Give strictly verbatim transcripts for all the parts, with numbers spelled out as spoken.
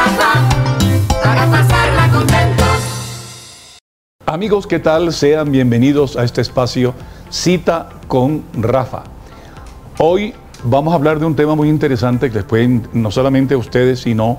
Rafa, para pasarla contentos. Amigos, ¿qué tal? Sean bienvenidos a este espacio Cita con Rafa. Hoy vamos a hablar de un tema muy interesante que les puede, no solamente a ustedes, sino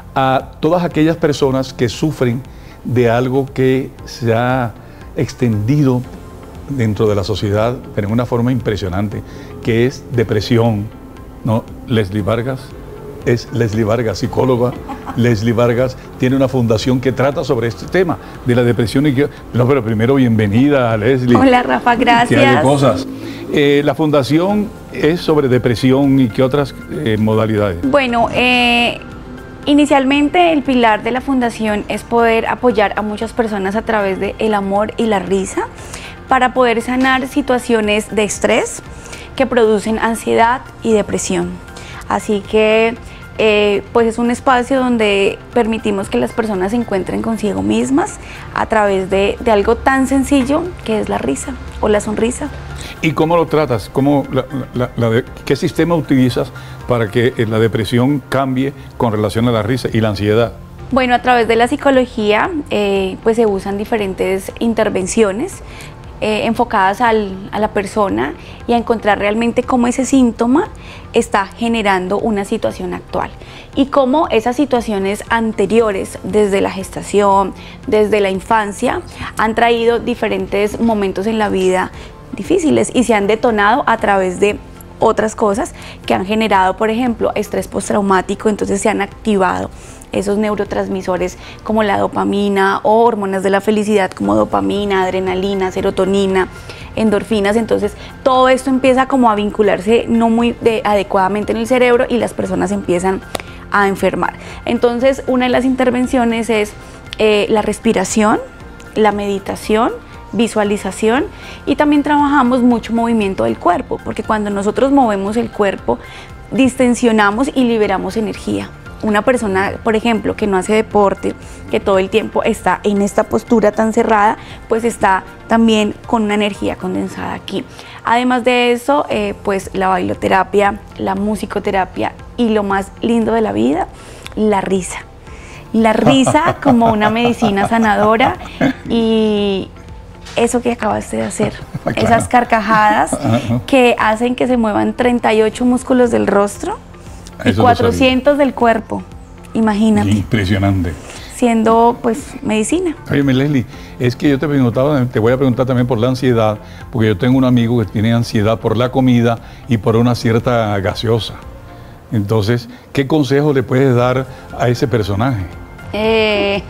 a todas aquellas personas que sufren de algo que se ha extendido dentro de la sociedad, pero en una forma impresionante, que es depresión, ¿no? Leslie Vargas es Leslie Vargas, psicóloga. Leslie Vargas tiene una fundación que trata sobre este tema de la depresión. Y que, no, pero primero, bienvenida, Leslie. Hola, Rafa, gracias. ¿Qué hay de cosas? Eh, la fundación es sobre depresión y qué otras eh, modalidades. Bueno, eh, inicialmente el pilar de la fundación es poder apoyar a muchas personas a través del amor y la risa para poder sanar situaciones de estrés que producen ansiedad y depresión. Así que eh, pues es un espacio donde permitimos que las personas se encuentren consigo mismas a través de, de algo tan sencillo que es la risa o la sonrisa. ¿Y cómo lo tratas? ¿Cómo la, la, la de, ¿Qué sistema utilizas para que la depresión cambie con relación a la risa y la ansiedad? Bueno, a través de la psicología eh, pues se usan diferentes intervenciones eh, enfocadas al, a la persona y a encontrar realmente cómo ese síntoma está generando una situación actual y cómo esas situaciones anteriores desde la gestación, desde la infancia, han traído diferentes momentos en la vida difíciles y se han detonado a través de otras cosas que han generado, por ejemplo, estrés postraumático. Entonces se han activado esos neurotransmisores como la dopamina o hormonas de la felicidad como dopamina, adrenalina, serotonina, endorfinas. Entonces todo esto empieza como a vincularse no muy de, adecuadamente en el cerebro y las personas empiezan a enfermar. Entonces una de las intervenciones es eh, la respiración, la meditación, visualización, y también trabajamos mucho movimiento del cuerpo, porque cuando nosotros movemos el cuerpo distensionamos y liberamos energía. Una persona, por ejemplo, que no hace deporte, que todo el tiempo está en esta postura tan cerrada, pues está también con una energía condensada aquí. Además de eso, eh, pues la bailoterapia, la musicoterapia y lo más lindo de la vida, la risa. La risa como una medicina sanadora y eso que acabaste de hacer, claro. Esas carcajadas que hacen que se muevan treinta y ocho músculos del rostro y eso cuatrocientos del cuerpo, imagínate. Impresionante. Siendo pues medicina. Oye, Leslie, es que yo te preguntaba, te voy a preguntar también por la ansiedad, porque yo tengo un amigo que tiene ansiedad por la comida y por una cierta gaseosa. Entonces, ¿qué consejo le puedes dar a ese personaje? Eh,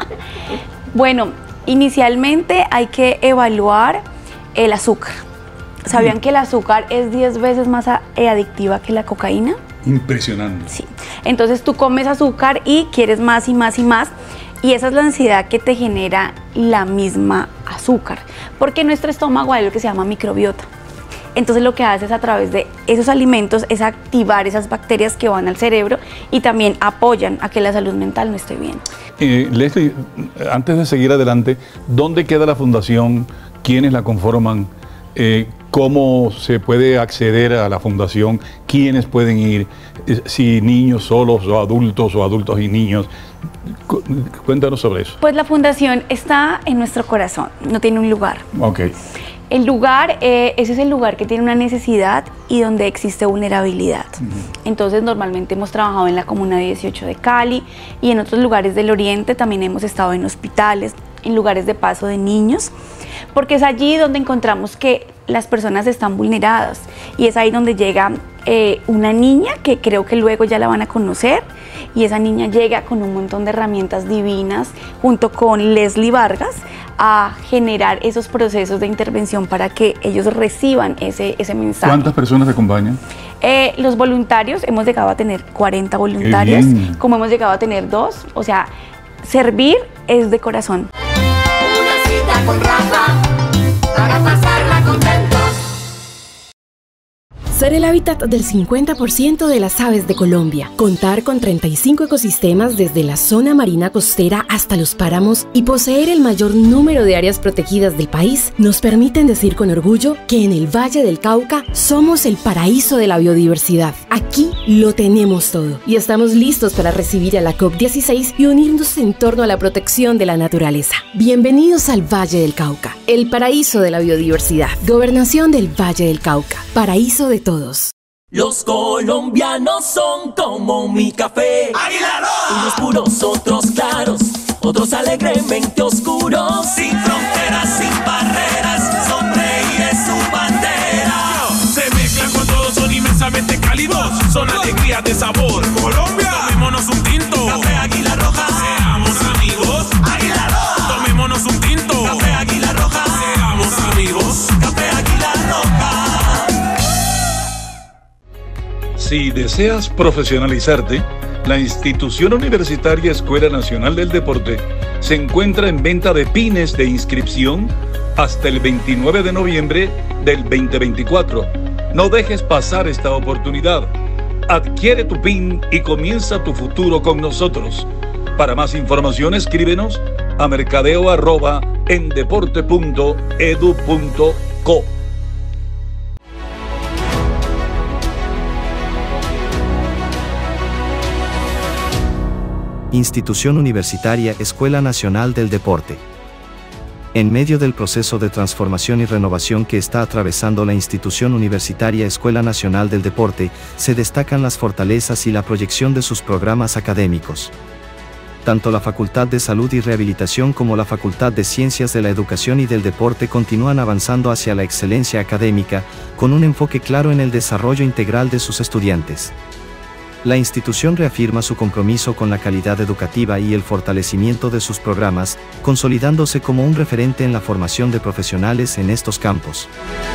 bueno, inicialmente hay que evaluar el azúcar. ¿Sabían que el azúcar es diez veces más adictiva que la cocaína? Impresionante. Sí. Entonces tú comes azúcar y quieres más y más y más, y esa es la ansiedad que te genera la misma azúcar, porque nuestro estómago hay lo que se llama microbiota. Entonces lo que haces a través de esos alimentos es activar esas bacterias que van al cerebro y también apoyan a que la salud mental no esté bien. Eh, Leslie, antes de seguir adelante, ¿dónde queda la fundación? ¿Quiénes la conforman? Eh, ¿Cómo se puede acceder a la fundación? ¿Quiénes pueden ir? Eh, si niños solos o adultos o adultos y niños. Cuéntanos sobre eso. Pues la fundación está en nuestro corazón, no tiene un lugar. Ok. El lugar, eh, ese es el lugar que tiene una necesidad y donde existe vulnerabilidad. Uh-huh. Entonces normalmente hemos trabajado en la Comuna dieciocho de Cali y en otros lugares del Oriente. También hemos estado en hospitales, en lugares de paso de niños, porque es allí donde encontramos que las personas están vulneradas y es ahí donde llega eh, una niña que creo que luego ya la van a conocer, y esa niña llega con un montón de herramientas divinas junto con Leslie Vargas a generar esos procesos de intervención para que ellos reciban ese, ese mensaje. ¿Cuántas personas te acompañan? Eh, los voluntarios, hemos llegado a tener cuarenta voluntarios, como hemos llegado a tener dos, o sea, servir es de corazón. Una cita con Rafa, para pasarla contentos. Ser el hábitat del cincuenta por ciento de las aves de Colombia, contar con treinta y cinco ecosistemas desde la zona marina costera hasta los páramos y poseer el mayor número de áreas protegidas del país nos permiten decir con orgullo que en el Valle del Cauca somos el paraíso de la biodiversidad. Aquí lo tenemos todo y estamos listos para recibir a la COP dieciséis y unirnos en torno a la protección de la naturaleza. Bienvenidos al Valle del Cauca, el paraíso de la biodiversidad. Gobernación del Valle del Cauca, paraíso de todos. Los colombianos son como mi café. ¡Águila Roja! Unos puros, otros claros, otros alegremente oscuros. Sin fronteras, sin barreras, sonreír es su bandera. Se mezclan con todos, son inmensamente cálidos, son alegrías de sabor. Colombia, tomémonos un tinto. Café Águila Roja, seamos amigos. Águila Roja, tomémonos un tinto. Café Águila Roja, seamos amigos. Café Águila Roja. Si deseas profesionalizarte, la Institución Universitaria Escuela Nacional del Deporte se encuentra en venta de pines de inscripción hasta el veintinueve de noviembre del veinte veinticuatro. No dejes pasar esta oportunidad. Adquiere tu pin y comienza tu futuro con nosotros. Para más información, escríbenos a mercadeo arroba endeporte punto edu punto co. Institución Universitaria Escuela Nacional del Deporte. En medio del proceso de transformación y renovación que está atravesando la Institución Universitaria Escuela Nacional del Deporte, se destacan las fortalezas y la proyección de sus programas académicos. Tanto la Facultad de Salud y Rehabilitación como la Facultad de Ciencias de la Educación y del Deporte continúan avanzando hacia la excelencia académica, con un enfoque claro en el desarrollo integral de sus estudiantes. La institución reafirma su compromiso con la calidad educativa y el fortalecimiento de sus programas, consolidándose como un referente en la formación de profesionales en estos campos.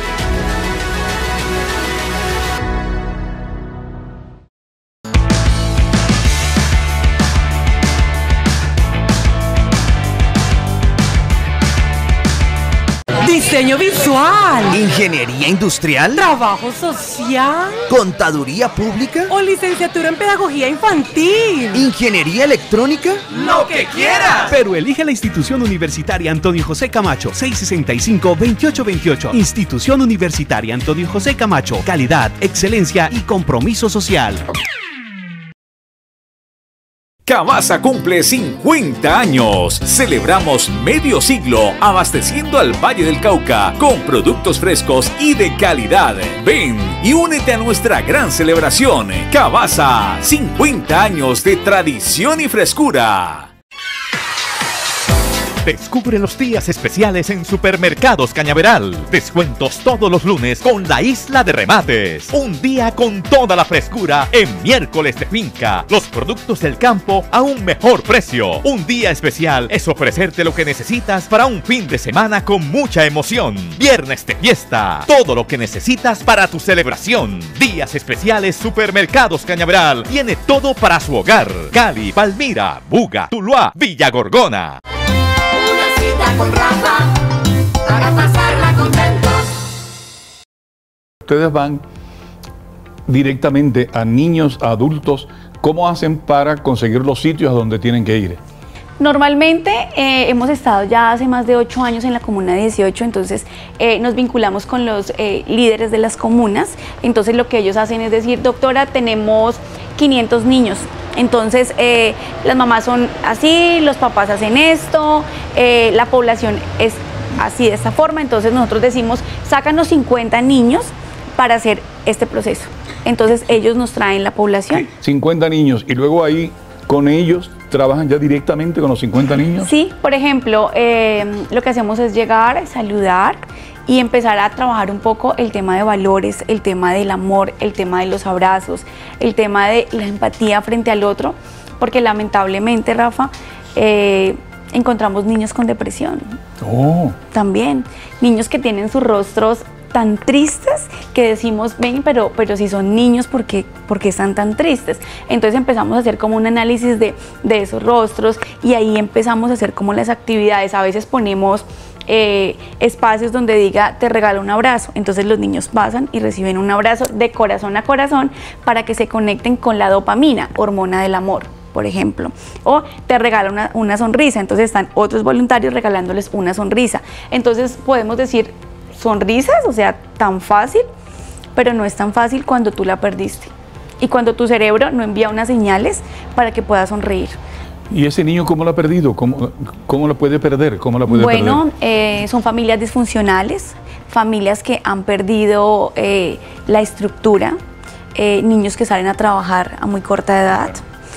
Diseño visual, ingeniería industrial, trabajo social, contaduría pública o licenciatura en pedagogía infantil, ingeniería electrónica, ¡lo que quieras! Pero elige la Institución Universitaria Antonio José Camacho, seis sesenta y cinco, veintiocho veintiocho. Institución Universitaria Antonio José Camacho, calidad, excelencia y compromiso social. Cavasa cumple cincuenta años. Celebramos medio siglo abasteciendo al Valle del Cauca con productos frescos y de calidad. Ven y únete a nuestra gran celebración. Cavasa, cincuenta años de tradición y frescura. Descubre los días especiales en Supermercados Cañaveral. Descuentos todos los lunes con la Isla de Remates. Un día con toda la frescura en miércoles de finca. Los productos del campo a un mejor precio. Un día especial es ofrecerte lo que necesitas para un fin de semana con mucha emoción. Viernes de fiesta. Todo lo que necesitas para tu celebración. Días especiales Supermercados Cañaveral. Tiene todo para su hogar. Cali, Palmira, Buga, Tuluá, Villa Gorgona. Con Rafa, para pasarla contentos. Ustedes van directamente a niños, a adultos. ¿Cómo hacen para conseguir los sitios a donde tienen que ir? Normalmente eh, hemos estado ya hace más de ocho años en la Comuna dieciocho, entonces eh, nos vinculamos con los eh, líderes de las comunas. Entonces lo que ellos hacen es decir, doctora, tenemos quinientos niños. Entonces eh, las mamás son así, los papás hacen esto, eh, la población es así de esta forma. Entonces nosotros decimos, sácanos cincuenta niños para hacer este proceso. Entonces ellos nos traen la población. cincuenta niños y luego ahí con ellos trabajan ya directamente con los cincuenta niños. Sí, por ejemplo, eh, lo que hacemos es llegar, saludar y empezar a trabajar un poco el tema de valores, el tema del amor, el tema de los abrazos, el tema de la empatía frente al otro, porque lamentablemente, Rafa, eh, encontramos niños con depresión. Oh. También, niños que tienen sus rostros tan tristes que decimos, ven, pero, pero si son niños, ¿por qué, ¿por qué están tan tristes? Entonces empezamos a hacer como un análisis de, de esos rostros y ahí empezamos a hacer como las actividades. A veces ponemos eh, espacios donde diga te regalo un abrazo. Entonces los niños pasan y reciben un abrazo de corazón a corazón para que se conecten con la dopamina, hormona del amor, por ejemplo. O te regala una, una sonrisa, entonces están otros voluntarios regalándoles una sonrisa. Entonces podemos decir sonrisas, o sea, tan fácil, pero no es tan fácil cuando tú la perdiste y cuando tu cerebro no envía unas señales para que puedas sonreír. ¿Y ese niño cómo lo ha perdido? ¿Cómo, cómo lo puede perder? ¿Cómo la puede bueno, perder? Eh, son familias disfuncionales, familias que han perdido eh, la estructura, eh, niños que salen a trabajar a muy corta edad,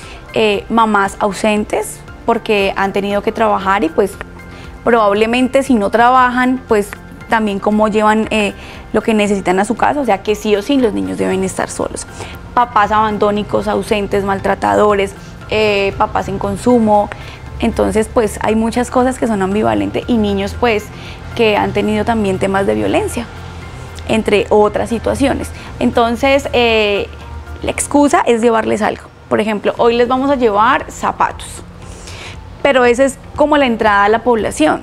eh, mamás ausentes porque han tenido que trabajar y pues probablemente si no trabajan, pues también cómo llevan eh, lo que necesitan a su casa, o sea que sí o sí los niños deben estar solos. Papás abandónicos, ausentes, maltratadores, eh, papás en consumo, entonces pues hay muchas cosas que son ambivalentes y niños pues que han tenido también temas de violencia, entre otras situaciones. Entonces eh, la excusa es llevarles algo. Por ejemplo, hoy les vamos a llevar zapatos, pero esa es como la entrada a la población.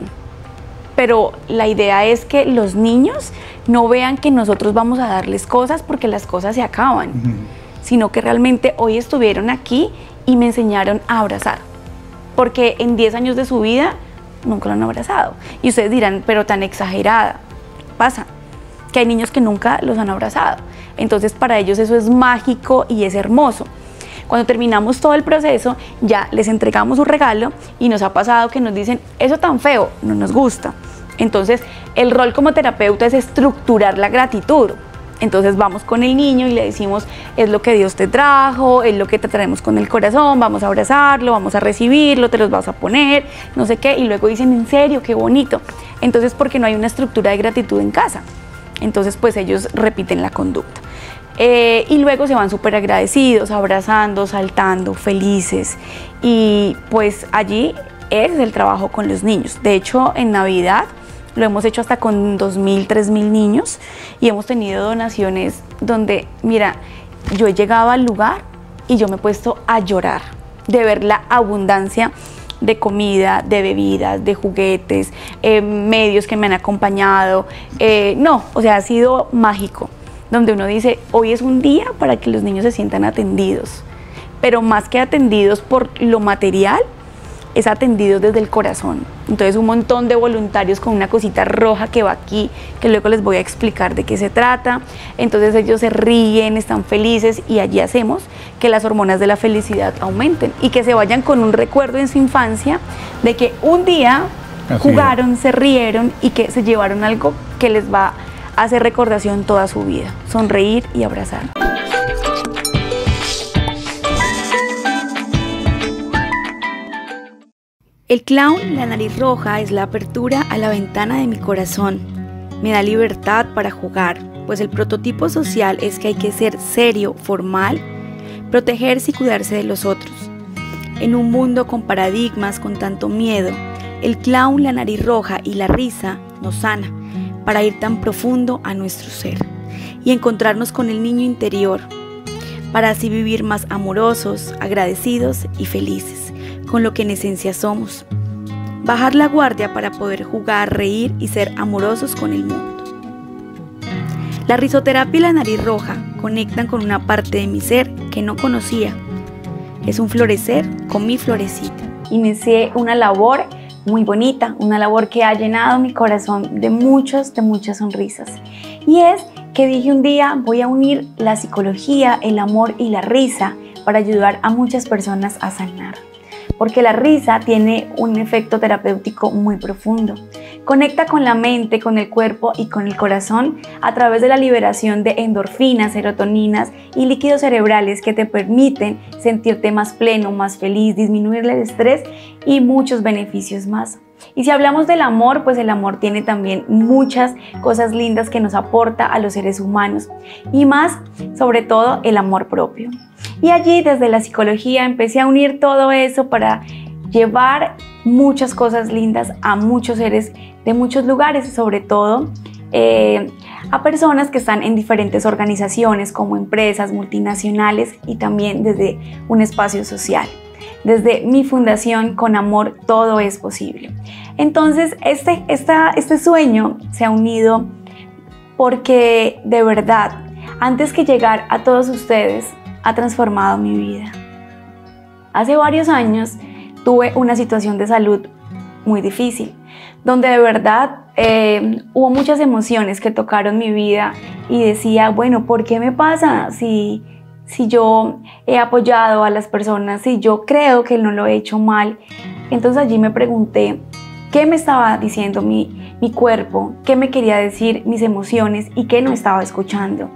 Pero la idea es que los niños no vean que nosotros vamos a darles cosas porque las cosas se acaban, uh-huh. sino que realmente hoy estuvieron aquí y me enseñaron a abrazar, porque en diez años de su vida nunca lo han abrazado. Y ustedes dirán, pero tan exagerada. Pasa que hay niños que nunca los han abrazado, entonces para ellos eso es mágico y es hermoso. Cuando terminamos todo el proceso, ya les entregamos un regalo y nos ha pasado que nos dicen, eso tan feo, no nos gusta. Entonces, el rol como terapeuta es estructurar la gratitud. Entonces vamos con el niño y le decimos, es lo que Dios te trajo, es lo que te traemos con el corazón, vamos a abrazarlo, vamos a recibirlo, te los vas a poner, no sé qué, y luego dicen, en serio, qué bonito. Entonces, porque no hay una estructura de gratitud en casa. Entonces, pues ellos repiten la conducta. Eh, y luego se van súper agradecidos, abrazando, saltando, felices, y pues allí es el trabajo con los niños. De hecho, en Navidad lo hemos hecho hasta con dos mil, tres mil niños y hemos tenido donaciones donde, mira, yo llegaba al lugar y yo me he puesto a llorar de ver la abundancia de comida, de bebidas, de juguetes, eh, medios que me han acompañado. Eh, no, o sea, ha sido mágico, donde uno dice, hoy es un día para que los niños se sientan atendidos, pero más que atendidos por lo material, es atendido desde el corazón. Entonces un montón de voluntarios con una cosita roja que va aquí, que luego les voy a explicar de qué se trata. Entonces ellos se ríen, están felices y allí hacemos que las hormonas de la felicidad aumenten y que se vayan con un recuerdo en su infancia de que un día Así jugaron, es. se rieron y que se llevaron algo que les va a hacer recordación toda su vida. Sonreír y abrazar. El clown, la nariz roja, es la apertura a la ventana de mi corazón. Me da libertad para jugar, pues el prototipo social es que hay que ser serio, formal, protegerse y cuidarse de los otros. En un mundo con paradigmas, con tanto miedo, el clown, la nariz roja y la risa nos sana para ir tan profundo a nuestro ser y encontrarnos con el niño interior, para así vivir más amorosos, agradecidos y felices con lo que en esencia somos. Bajar la guardia para poder jugar, reír y ser amorosos con el mundo. La risoterapia y la nariz roja conectan con una parte de mi ser que no conocía. Es un florecer con mi florecita. Inicié una labor muy bonita, una labor que ha llenado mi corazón de muchas, de muchas sonrisas. Y es que dije un día, voy a unir la psicología, el amor y la risa para ayudar a muchas personas a sanar. Porque la risa tiene un efecto terapéutico muy profundo. Conecta con la mente, con el cuerpo y con el corazón a través de la liberación de endorfinas, serotoninas y líquidos cerebrales que te permiten sentirte más pleno, más feliz, disminuir el estrés y muchos beneficios más. Y si hablamos del amor, pues el amor tiene también muchas cosas lindas que nos aporta a los seres humanos y más, sobre todo, el amor propio. Y allí desde la psicología empecé a unir todo eso para llevar muchas cosas lindas a muchos seres de muchos lugares, sobre todo eh, a personas que están en diferentes organizaciones como empresas multinacionales y también desde un espacio social. desde mi fundación Con Amor Todo es Posible. Entonces, este, esta, este sueño se ha unido porque de verdad, antes que llegar a todos ustedes, ha transformado mi vida. Hace varios años tuve una situación de salud muy difícil, donde de verdad eh, hubo muchas emociones que tocaron mi vida y decía, bueno, ¿por qué me pasa si, si yo he apoyado a las personas, si yo creo que no lo he hecho mal? Entonces allí me pregunté, ¿qué me estaba diciendo mi, mi cuerpo? ¿Qué me quería decir mis emociones y qué no estaba escuchando?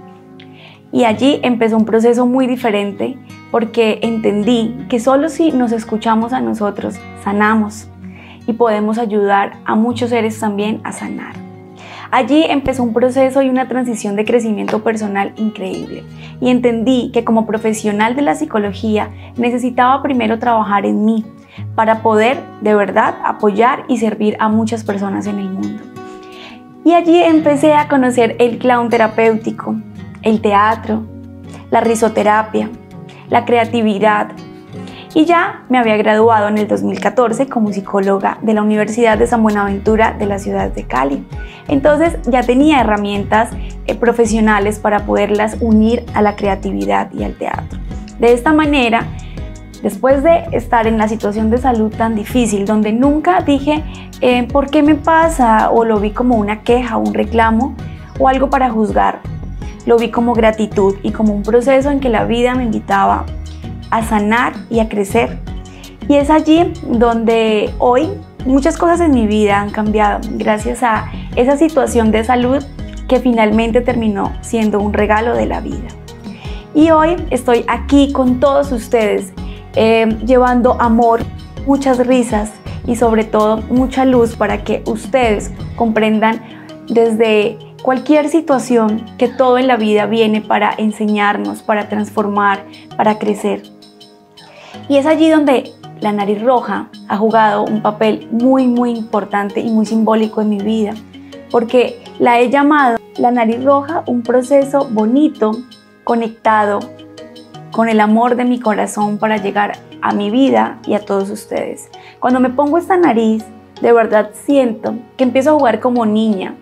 Y allí empezó un proceso muy diferente porque entendí que solo si nos escuchamos a nosotros, sanamos y podemos ayudar a muchos seres también a sanar. Allí empezó un proceso y una transición de crecimiento personal increíble y entendí que como profesional de la psicología necesitaba primero trabajar en mí para poder de verdad apoyar y servir a muchas personas en el mundo. Y allí empecé a conocer el clown terapéutico, el teatro, la risoterapia, la creatividad. Y ya me había graduado en el dos mil catorce como psicóloga de la Universidad de San Buenaventura de la ciudad de Cali. Entonces ya tenía herramientas eh, profesionales para poderlas unir a la creatividad y al teatro. De esta manera, después de estar en la situación de salud tan difícil, donde nunca dije eh, ¿por qué me pasa? O lo vi como una queja, un reclamo o algo para juzgar. Lo vi como gratitud y como un proceso en que la vida me invitaba a sanar y a crecer. Y es allí donde hoy muchas cosas en mi vida han cambiado gracias a esa situación de salud que finalmente terminó siendo un regalo de la vida. Y hoy estoy aquí con todos ustedes eh, llevando amor, muchas risas y sobre todo mucha luz para que ustedes comprendan desde cualquier situación que todo en la vida viene para enseñarnos, para transformar, para crecer. Y es allí donde la nariz roja ha jugado un papel muy muy importante y muy simbólico en mi vida, porque la he llamado la nariz roja un proceso bonito, conectado con el amor de mi corazón para llegar a mi vida y a todos ustedes. Cuando me pongo esta nariz, de verdad siento que empiezo a jugar como niña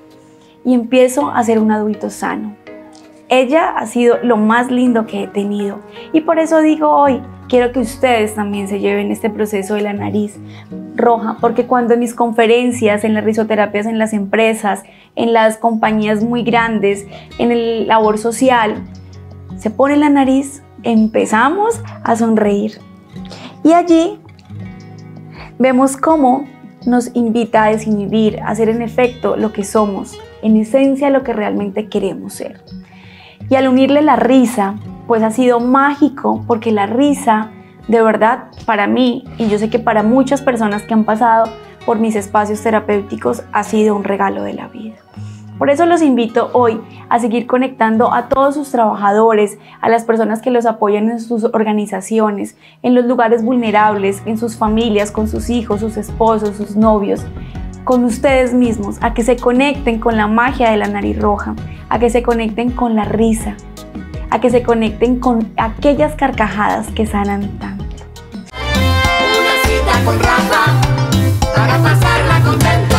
y empiezo a ser un adulto sano. Ella ha sido lo más lindo que he tenido y por eso digo hoy, quiero que ustedes también se lleven este proceso de la nariz roja, porque cuando en mis conferencias, en las risoterapias, en las empresas, en las compañías muy grandes, en el labor social, se pone la nariz, empezamos a sonreír. Y allí vemos cómo nos invita a desinhibir, a ser en efecto lo que somos, en esencia lo que realmente queremos ser. Y al unirle la risa, pues ha sido mágico, porque la risa, de verdad, para mí, y yo sé que para muchas personas que han pasado por mis espacios terapéuticos, ha sido un regalo de la vida. Por eso los invito hoy a seguir conectando a todos sus trabajadores, a las personas que los apoyan en sus organizaciones, en los lugares vulnerables, en sus familias, con sus hijos, sus esposos, sus novios, con ustedes mismos, a que se conecten con la magia de la nariz roja, a que se conecten con la risa, a que se conecten con aquellas carcajadas que sanan tanto. Una cita con Rafa para pasarla contentos.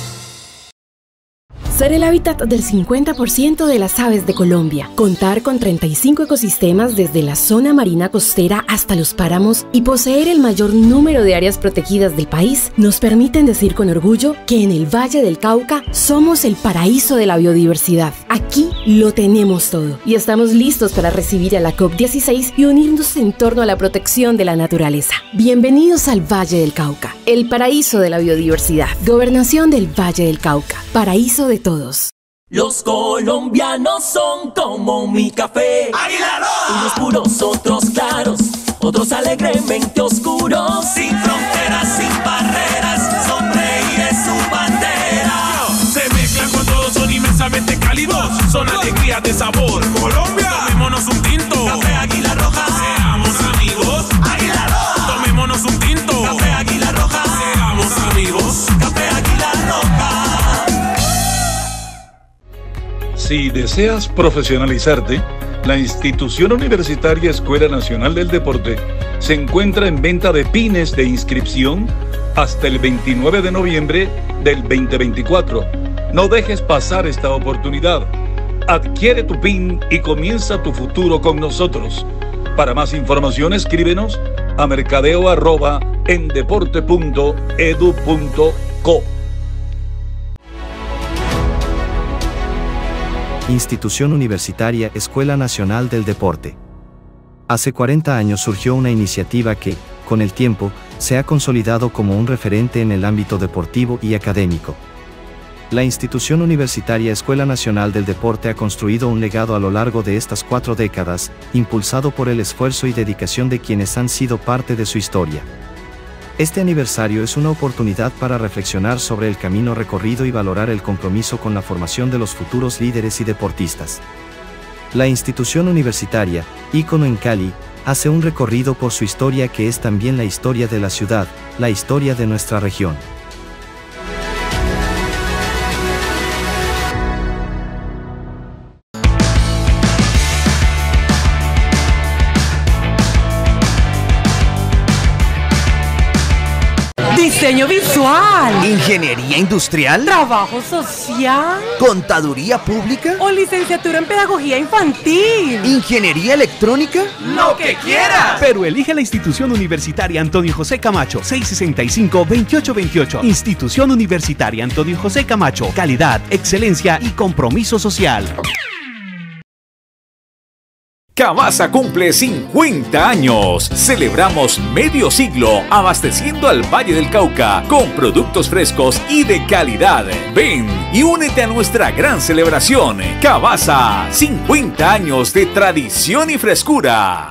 Ser el hábitat del cincuenta por ciento de las aves de Colombia, contar con treinta y cinco ecosistemas desde la zona marina costera hasta los páramos y poseer el mayor número de áreas protegidas del país nos permiten decir con orgullo que en el Valle del Cauca somos el paraíso de la biodiversidad. Aquí lo tenemos todo y estamos listos para recibir a la COP dieciséis y unirnos en torno a la protección de la naturaleza. Bienvenidos al Valle del Cauca, el paraíso de la biodiversidad. Gobernación del Valle del Cauca, paraíso de todos. Los colombianos son como mi café. ¡Águila Roja! Unos puros, otros claros, otros alegremente oscuros. Sin fronteras, sin barreras, sonreír es su bandera. Se mezclan con todos, son inmensamente cálidos, son alegrías de sabor. Colombia, tomémonos un tinto. Café Águila Roja. Seamos amigos. Águila Roja. Tomémonos un tinto. Café Águila Roja. Seamos amigos. Café Águila Roja. Si deseas profesionalizarte, La institución universitaria Escuela Nacional del Deporte se encuentra en venta de pines de inscripción hasta el veintinueve de noviembre del veinte veinticuatro. No dejes pasar esta oportunidad. Adquiere tu pin y comienza tu futuro con nosotros. Para más información escríbenos a mercadeo arroba endeporte punto edu punto co. Institución Universitaria Escuela Nacional del Deporte. Hace cuarenta años surgió una iniciativa que, con el tiempo, se ha consolidado como un referente en el ámbito deportivo y académico. La Institución Universitaria Escuela Nacional del Deporte ha construido un legado a lo largo de estas cuatro décadas, impulsado por el esfuerzo y dedicación de quienes han sido parte de su historia. Este aniversario es una oportunidad para reflexionar sobre el camino recorrido y valorar el compromiso con la formación de los futuros líderes y deportistas. La institución universitaria, ícono en Cali, hace un recorrido por su historia que es también la historia de la ciudad, la historia de nuestra región. Diseño visual. Ingeniería industrial. Trabajo social. Contaduría pública. O licenciatura en pedagogía infantil. Ingeniería electrónica. ¡Lo que quieras! Pero elige la institución universitaria Antonio José Camacho, seiscientos sesenta y cinco, veintiocho veintiocho. Institución Universitaria Antonio José Camacho. Calidad, excelencia y compromiso social. Cavasa cumple cincuenta años. Celebramos medio siglo abasteciendo al Valle del Cauca con productos frescos y de calidad. Ven y únete a nuestra gran celebración. Cavasa, cincuenta años de tradición y frescura.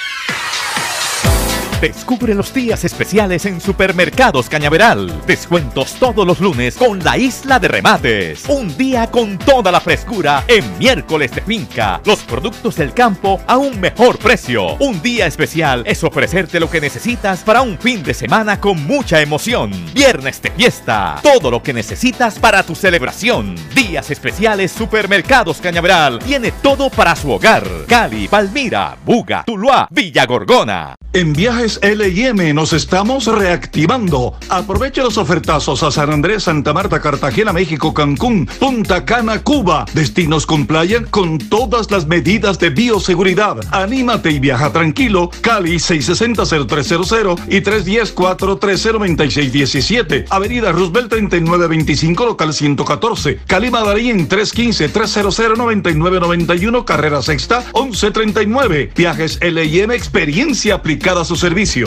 Descubre los días especiales en Supermercados Cañaveral. Descuentos todos los lunes con la Isla de Remates. Un día con toda la frescura en miércoles de finca. Los productos del campo a un mejor precio. Un día especial es ofrecerte lo que necesitas para un fin de semana con mucha emoción. Viernes de fiesta. Todo lo que necesitas para tu celebración. Días especiales Supermercados Cañaveral. Tiene todo para su hogar. Cali, Palmira, Buga, Tuluá, Villa Gorgona. En Viajes L y M nos estamos reactivando. Aproveche los ofertazos a San Andrés, Santa Marta, Cartagena, México, Cancún, Punta Cana, Cuba. Destinos con playa con todas las medidas de bioseguridad. Anímate y viaja tranquilo. Cali seis sesenta, cero tres cero cero y tres uno cero, cuatro tres cero, nueve seis uno siete. Avenida Roosevelt treinta y nueve veinticinco, local ciento catorce. Cali Madarín tres uno cinco, tres cero cero, nueve nueve nueve uno, carrera sexta, once treinta y nueve. Viajes L y M, experiencia aplicada a su servicio.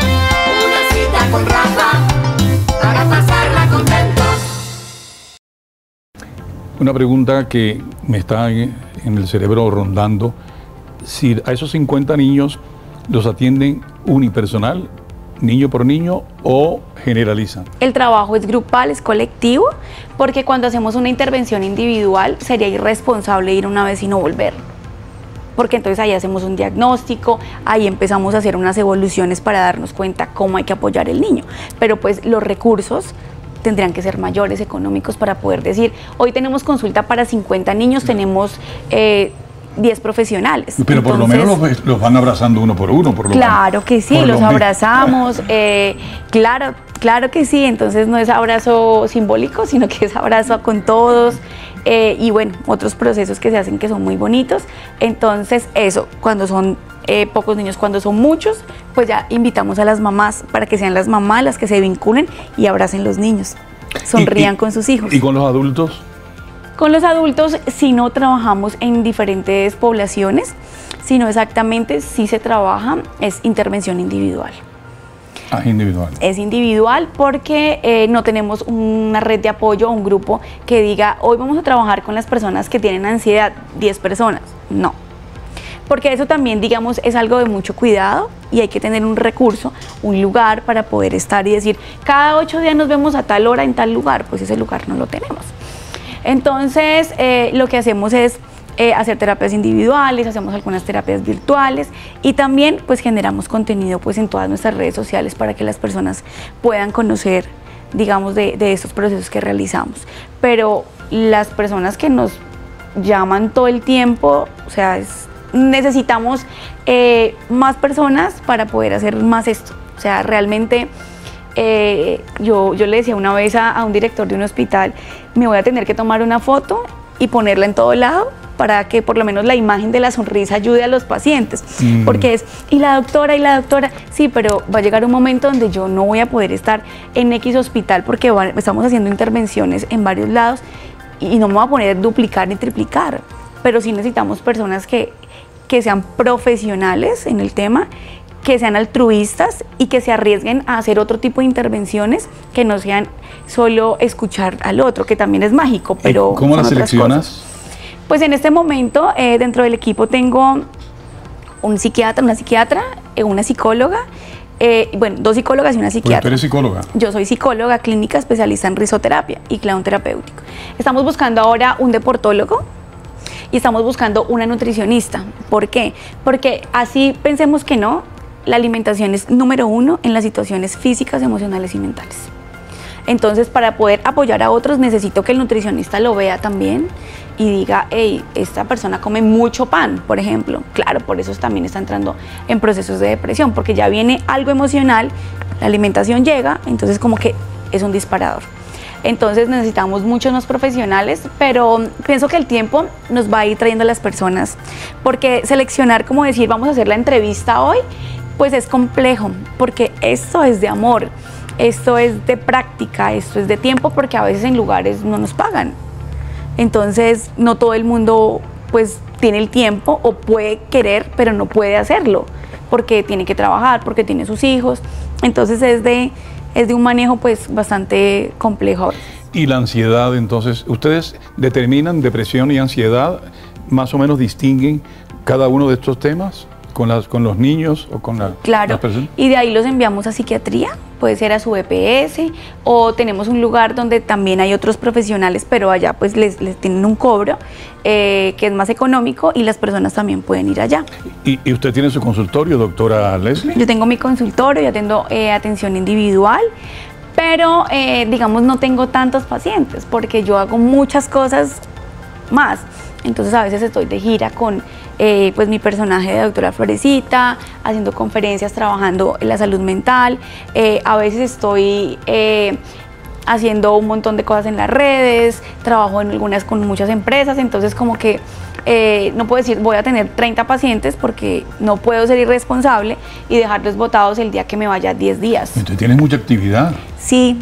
Una cita con Rafa para pasarla contentos. Una pregunta que me está en el cerebro rondando. Si a esos cincuenta niños los atienden unipersonal, niño por niño, o generalizan. El trabajo es grupal, es colectivo, porque cuando hacemos una intervención individual sería irresponsable ir una vez y no volver. Porque entonces ahí hacemos un diagnóstico, ahí empezamos a hacer unas evoluciones para darnos cuenta cómo hay que apoyar al niño. Pero pues los recursos tendrían que ser mayores, económicos, para poder decir, hoy tenemos consulta para cincuenta niños, tenemos eh, diez profesionales. Pero por Entonces, lo menos los, los van abrazando uno por uno. Por lo claro que sí, los lo abrazamos, eh, claro, claro que sí, entonces no es abrazo simbólico, sino que es abrazo con todos. Eh, y bueno, otros procesos que se hacen que son muy bonitos. Entonces eso, cuando son eh, pocos niños, cuando son muchos, pues ya invitamos a las mamás para que sean las mamás las que se vinculen y abracen los niños, sonrían y, y, con sus hijos. ¿Y con los adultos? Con los adultos sí no trabajamos en diferentes poblaciones, sino exactamente sí se trabaja, es intervención individual. Ah, individual. Es individual porque eh, no tenemos una red de apoyo o un grupo que diga, hoy vamos a trabajar con las personas que tienen ansiedad, diez personas. No. Porque eso también, digamos, es algo de mucho cuidado y hay que tener un recurso, un lugar para poder estar y decir, cada ocho días nos vemos a tal hora en tal lugar, pues ese lugar no lo tenemos. Entonces, eh, lo que hacemos es Eh, hacer terapias individuales, hacemos algunas terapias virtuales y también pues generamos contenido pues en todas nuestras redes sociales para que las personas puedan conocer, digamos, de, de estos procesos que realizamos. Pero las personas que nos llaman todo el tiempo, o sea, es necesitamos eh, más personas para poder hacer más esto. O sea, realmente eh, yo, yo le decía una vez a, a un director de un hospital, me voy a tener que tomar una foto y ponerla en todo lado para que por lo menos la imagen de la sonrisa ayude a los pacientes. Mm. Porque es, y la doctora, y la doctora, sí, pero va a llegar un momento donde yo no voy a poder estar en X hospital porque va, estamos haciendo intervenciones en varios lados y no me voy a poner a duplicar ni triplicar. Pero sí necesitamos personas que, que sean profesionales en el tema, que sean altruistas y que se arriesguen a hacer otro tipo de intervenciones que no sean solo escuchar al otro, que también es mágico, pero ¿cómo las seleccionas? Pues en este momento eh, dentro del equipo tengo un psiquiatra, una psiquiatra, eh, una psicóloga, eh, bueno, dos psicólogas y una psiquiatra. ¿Tú eres psicóloga? Yo soy psicóloga clínica especialista en risoterapia y clown terapéutico. Estamos buscando ahora un deportólogo y estamos buscando una nutricionista. ¿Por qué? Porque así pensemos que no, la alimentación es número uno en las situaciones físicas, emocionales y mentales. Entonces, para poder apoyar a otros, necesito que el nutricionista lo vea también y diga, hey, esta persona come mucho pan, por ejemplo. Claro, por eso también está entrando en procesos de depresión, porque ya viene algo emocional, la alimentación llega, entonces como que es un disparador. Entonces necesitamos muchos más profesionales, pero pienso que el tiempo nos va a ir trayendo a las personas, porque seleccionar, como decir, vamos a hacer la entrevista hoy, pues es complejo, porque esto es de amor, esto es de práctica, esto es de tiempo, porque a veces en lugares no nos pagan. Entonces no todo el mundo pues tiene el tiempo o puede querer, pero no puede hacerlo, porque tiene que trabajar, porque tiene sus hijos. Entonces es de, es de un manejo pues bastante complejo. Y la ansiedad, entonces, ¿ustedes determinan depresión y ansiedad? ¿Más o menos distinguen cada uno de estos temas? ¿Con, las, con los niños o con la, claro, las personas? Y de ahí los enviamos a psiquiatría, puede ser a su E P S, o tenemos un lugar donde también hay otros profesionales, pero allá pues les, les tienen un cobro eh, que es más económico y las personas también pueden ir allá. ¿Y, y usted tiene su consultorio, doctora Leslie? Yo tengo mi consultorio, ya tengo eh, atención individual, pero eh, digamos no tengo tantos pacientes porque yo hago muchas cosas más. Entonces a veces estoy de gira con eh, pues mi personaje de doctora Florecita, haciendo conferencias, trabajando en la salud mental, eh, a veces estoy eh, haciendo un montón de cosas en las redes, trabajo en algunas con muchas empresas, entonces como que eh, no puedo decir voy a tener treinta pacientes porque no puedo ser irresponsable y dejarlos botados el día que me vaya diez días. Usted tiene mucha actividad. Sí.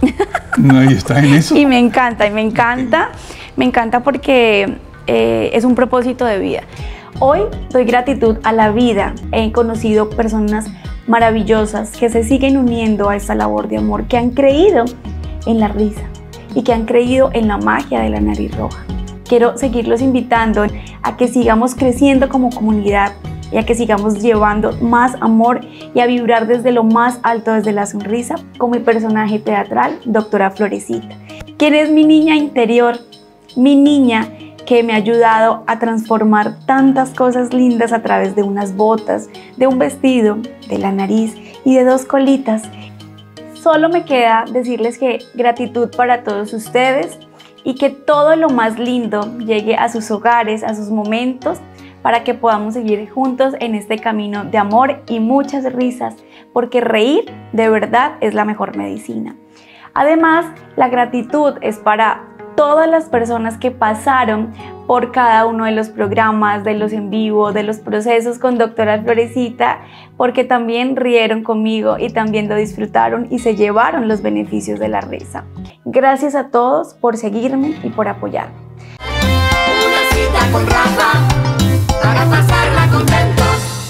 No, y está en eso. Y me encanta, y me encanta, me encanta porque eh, es un propósito de vida. Hoy doy gratitud a la vida. He conocido personas maravillosas que se siguen uniendo a esta labor de amor, que han creído en la risa y que han creído en la magia de la nariz roja. Quiero seguirlos invitando a que sigamos creciendo como comunidad y a que sigamos llevando más amor y a vibrar desde lo más alto, desde la sonrisa, con mi personaje teatral, doctora Florecita, quien es mi niña interior, mi niña que me ha ayudado a transformar tantas cosas lindas a través de unas botas, de un vestido, de la nariz y de dos colitas. Solo me queda decirles que gratitud para todos ustedes y que todo lo más lindo llegue a sus hogares, a sus momentos, para que podamos seguir juntos en este camino de amor y muchas risas, porque reír de verdad es la mejor medicina. Además, la gratitud es para todas las personas que pasaron por cada uno de los programas, de los en vivo, de los procesos con doctora Florecita, porque también rieron conmigo y también lo disfrutaron y se llevaron los beneficios de la risa. Gracias a todos por seguirme y por apoyarme. Una cita con Rafa para pasarla contentos.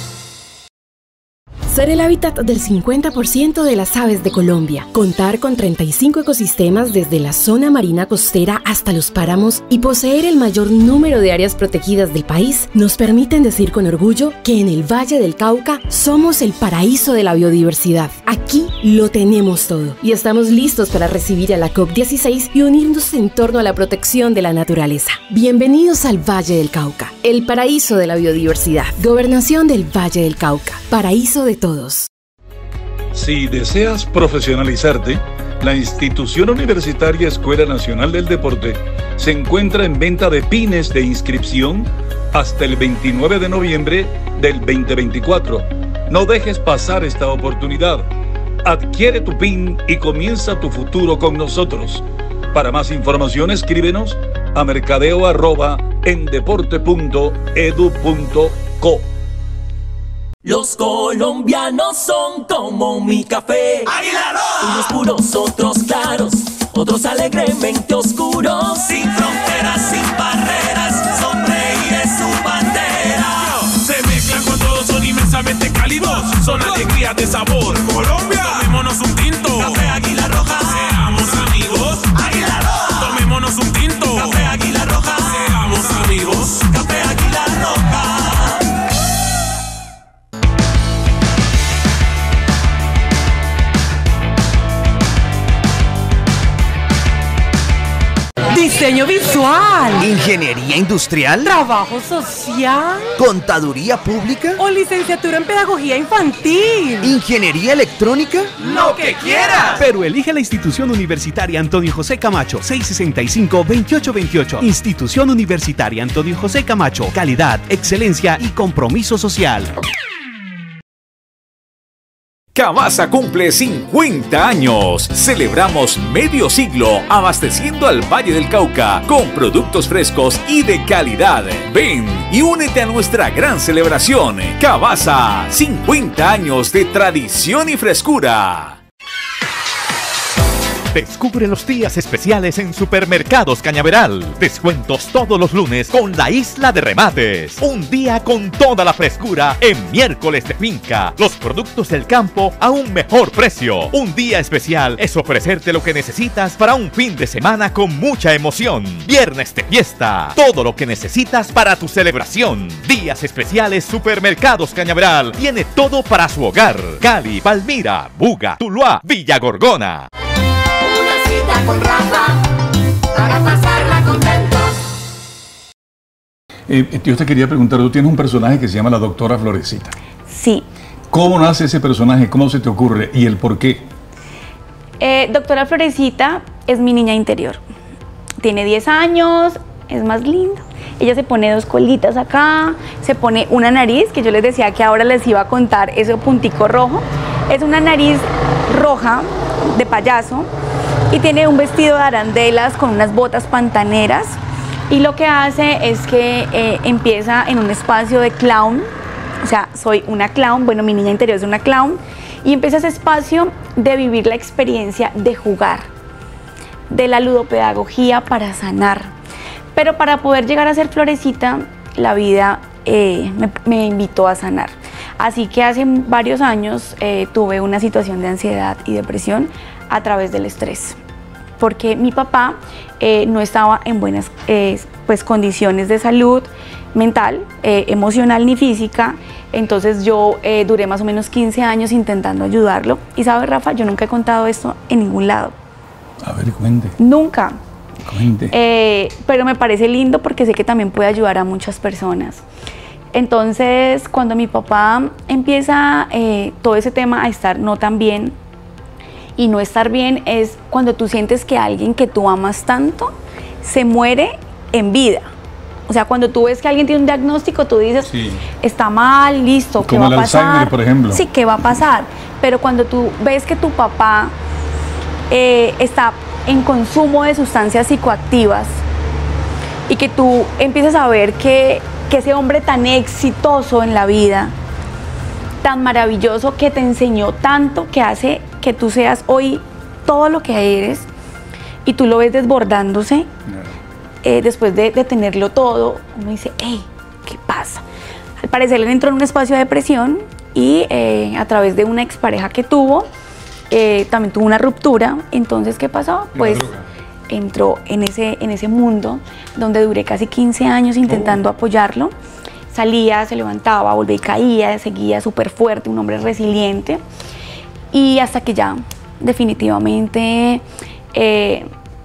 Ser el hábitat del cincuenta por ciento de las aves de Colombia, contar con treinta y cinco ecosistemas desde la zona marina costera hasta los páramos y poseer el mayor número de áreas protegidas del país nos permiten decir con orgullo que en el Valle del Cauca somos el paraíso de la biodiversidad. Aquí lo tenemos todo y estamos listos para recibir a la COP dieciséis y unirnos en torno a la protección de la naturaleza. Bienvenidos al Valle del Cauca, el paraíso de la biodiversidad. Gobernación del Valle del Cauca, paraíso de todos. Si deseas profesionalizarte, la Institución Universitaria Escuela Nacional del Deporte se encuentra en venta de pines de inscripción hasta el veintinueve de noviembre del veinte veinticuatro. No dejes pasar esta oportunidad. Adquiere tu P I N y comienza tu futuro con nosotros. Para más información, escríbenos a mercadeo arroba endeporte punto edu punto co. Los colombianos son como mi café. ¡Águila! Unos puros, otros claros, otros alegremente oscuros. Sin fronteras, sin barreras, sonreír es su bandera. Se mezclan con todos, son inmensamente cálidos. Son alegrías de sabor. Colombia, tomémonos un tinto. Café Águila Roja. Seamos amigos. Águila Roja. Tomémonos un tinto. Café Águila Roja. Seamos amigos. Café Águila Roja. Diseño visual. Ingeniería industrial. Trabajo social. Contaduría pública. O licenciatura en pedagogía infantil. Ingeniería electrónica. ¡Lo que quieras! Pero elige la institución universitaria Antonio José Camacho, seiscientos sesenta y cinco, veintiocho veintiocho. Institución Universitaria Antonio José Camacho. Calidad, excelencia y compromiso social. Cavasa cumple cincuenta años. Celebramos medio siglo abasteciendo al Valle del Cauca con productos frescos y de calidad. Ven y únete a nuestra gran celebración. Cavasa, cincuenta años de tradición y frescura. Descubre los días especiales en Supermercados Cañaveral. Descuentos todos los lunes con la Isla de Remates. Un día con toda la frescura en miércoles de finca. Los productos del campo a un mejor precio. Un día especial es ofrecerte lo que necesitas para un fin de semana con mucha emoción. Viernes de fiesta. Todo lo que necesitas para tu celebración. Días especiales Supermercados Cañaveral. Tiene todo para su hogar. Cali, Palmira, Buga, Tuluá, Villa Gorgona. Con Rafa, para pasarla contentos. Eh, yo te quería preguntar, tú tienes un personaje que se llama la doctora Florecita. Sí. ¿Cómo nace ese personaje? ¿Cómo se te ocurre? ¿Y el por qué? Eh, doctora Florecita es mi niña interior. Tiene diez años, es más linda. Ella se pone dos colitas acá, se pone una nariz, que yo les decía que ahora les iba a contar ese puntico rojo. Es una nariz roja de payaso. Y tiene un vestido de arandelas con unas botas pantaneras. Y lo que hace es que eh, empieza en un espacio de clown. O sea, soy una clown, bueno, mi niña interior es una clown. Y empieza ese espacio de vivir la experiencia de jugar, de la ludopedagogía para sanar. Pero para poder llegar a ser Florecita, la vida eh, me, me invitó a sanar. Así que hace varios años eh, tuve una situación de ansiedad y depresión a través del estrés, porque mi papá eh, no estaba en buenas eh, pues, condiciones de salud mental, eh, emocional ni física. Entonces yo eh, duré más o menos quince años intentando ayudarlo. Y sabes, Rafa, yo nunca he contado esto en ningún lado. A ver, cuente. Nunca. Cuente. Eh, pero me parece lindo porque sé que también puede ayudar a muchas personas. Entonces, cuando mi papá empieza eh, todo ese tema a estar no tan bien, y no estar bien es cuando tú sientes que alguien que tú amas tanto se muere en vida. O sea, cuando tú ves que alguien tiene un diagnóstico, tú dices, sí, está mal, listo, ¿qué va a pasar? Como el Alzheimer, por ejemplo. Sí, ¿qué va a pasar? Pero cuando tú ves que tu papá eh, está en consumo de sustancias psicoactivas y que tú empiezas a ver que, que ese hombre tan exitoso en la vida, tan maravilloso, que te enseñó tanto, que hace que tú seas hoy todo lo que eres, y tú lo ves desbordándose, eh, después de, de tenerlo todo, uno dice, hey, ¿qué pasa? Al parecer él entró en un espacio de depresión y eh, a través de una expareja que tuvo, eh, también tuvo una ruptura. Entonces, ¿qué pasó? Pues entró en ese, en ese mundo donde duré casi quince años intentando oh. apoyarlo. Salía, se levantaba, volvía y caía, seguía súper fuerte, un hombre resiliente. Y hasta que ya, definitivamente... Eh,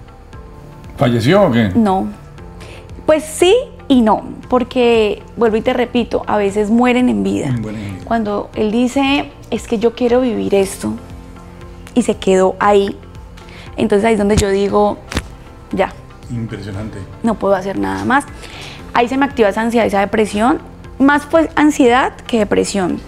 ¿Falleció o qué? No. Pues sí y no, porque, vuelvo y te repito, a veces mueren en vida. Bueno, cuando él dice, es que yo quiero vivir esto, y se quedó ahí, entonces ahí es donde yo digo, ya. Impresionante. No puedo hacer nada más. ahí se me activa esa ansiedad, esa depresión, más pues ansiedad que depresión.